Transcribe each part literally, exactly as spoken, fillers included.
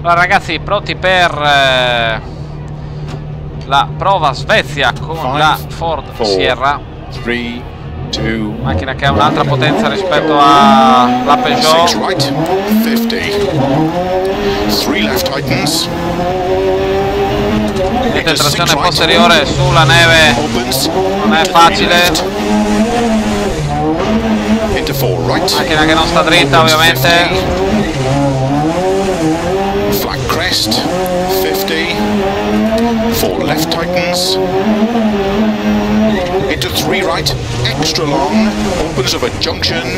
Allora ragazzi, pronti per eh, la prova Svezia con Five, la Ford four, Sierra three, two, macchina che ha un'altra potenza rispetto alla Peugeot. Six right, fifty. Three left tightens. Vedete, trazione posteriore sulla neve non è facile. Macchina che non sta dritta ovviamente. Flat crest, fifty. Four left tightens. Into three right, extra long, opens of a junction.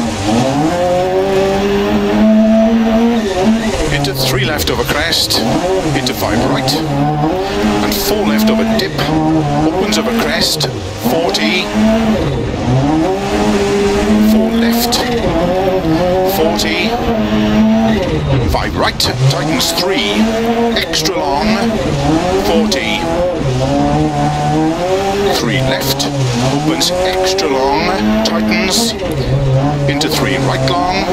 Into three left over crest, into five right, and four left over dip, opens over crest, forty, four left, forty, five right, tightens three, extra long, forty, three left, opens extra long, tightens, into three right long.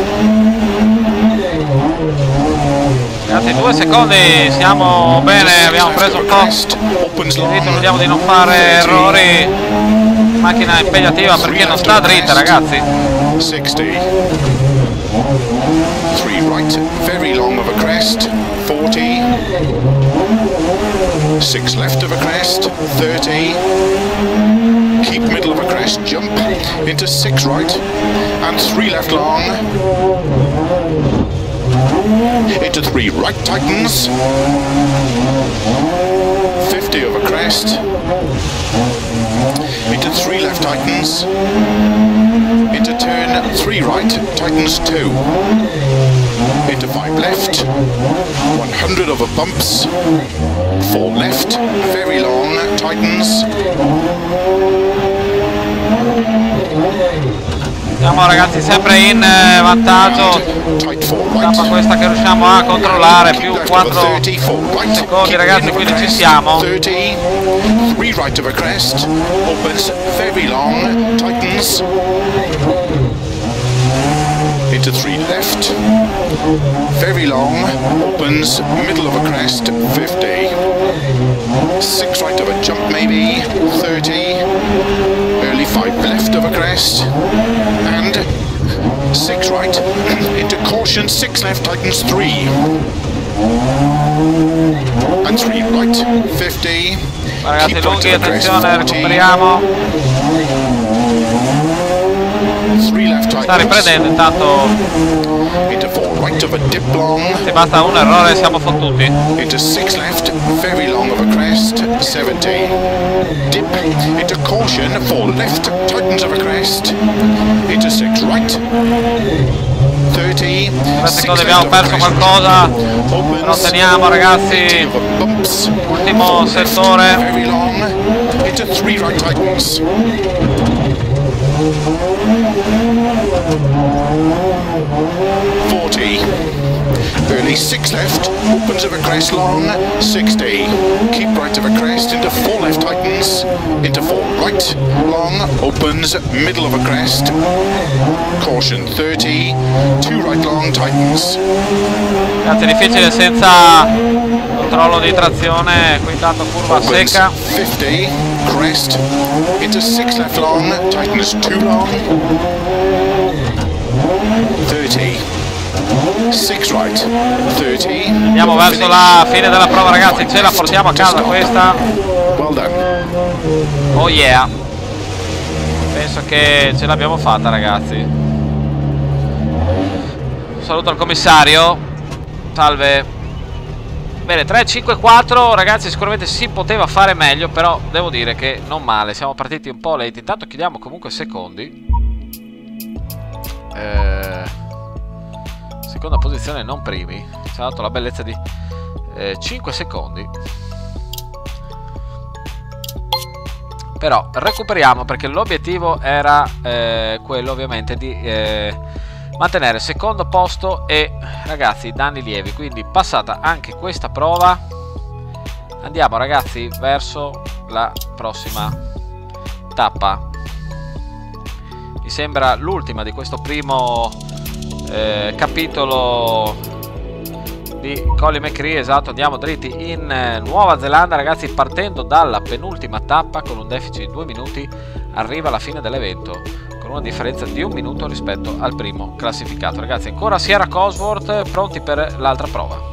Ragazzi, due secondi, siamo bene, abbiamo preso un po'. Vediamo di non fare errori. Macchina impegnativa perché non sta dritta, ragazzi. sixty. three right, very long of a crest, forty. six left of a crest, thirty. Keep middle of a crest, jump into six right and three left long. Into three right tightens, fifty over crest, into three left tightens, into turn three right tightens two, into five left, one hundred over bumps, four left, very long tightens. Siamo ragazzi sempre in vantaggio. Tappa questa che riusciamo a controllare, più quattro secondi ragazzi, quindi ci siamo. three right over crest, opens very long, tightens. Into three left, very long, opens middle of a crest, fifty. six right of a jump maybe, thirty. Early five left of a crest, and six right, into caution, six left, tightens three. And three right, fifty. Ragazzi lunghi, attenzione, recuperiamo. Sta riprendendo intanto. Into four right of a dip long. Se basta un errore siamo fottuti. Into six left, very long of a crest, seventy. Dip into caution, four left, tightens of a crest. Into six right, thirty. tre secondi, abbiamo perso qualcosa. Lo teniamo ragazzi. Ultimo settore. Very long. Into three right tightens. forty. Early six left, opens of a crest long, sixty. Keep right of a crest, into four left tightens, into four right long, opens middle of a crest, caution thirty, two right long tightens. Ragazzi, difficile senza controllo di trazione, qui intanto curva secca. fifty, crest, into six left long, tightens two long, thirty. six right, thirty. Andiamo verso la fine della prova ragazzi, ce la portiamo a casa questa. Well done. Oh yeah. Penso che ce l'abbiamo fatta ragazzi. Un saluto al commissario. Salve. Bene, tre cinque quattro ragazzi, sicuramente si poteva fare meglio, però devo dire che non male. Siamo partiti un po' lenti. Intanto chiudiamo comunque secondi. Eh... Seconda posizione, non primi. Ci ha dato la bellezza di eh, cinque secondi. Però recuperiamo perché l'obiettivo era eh, quello ovviamente di eh, mantenere il secondo posto e ragazzi danni lievi. Quindi passata anche questa prova, andiamo ragazzi verso la prossima tappa. Mi sembra l'ultima di questo primo Eh, capitolo di Colin McRae, esatto. Andiamo dritti in eh, Nuova Zelanda, ragazzi, partendo dalla penultima tappa con un deficit di due minuti, arriva alla fine dell'evento con una differenza di un minuto rispetto al primo classificato. Ragazzi, ancora Sierra Cosworth, pronti per l'altra prova.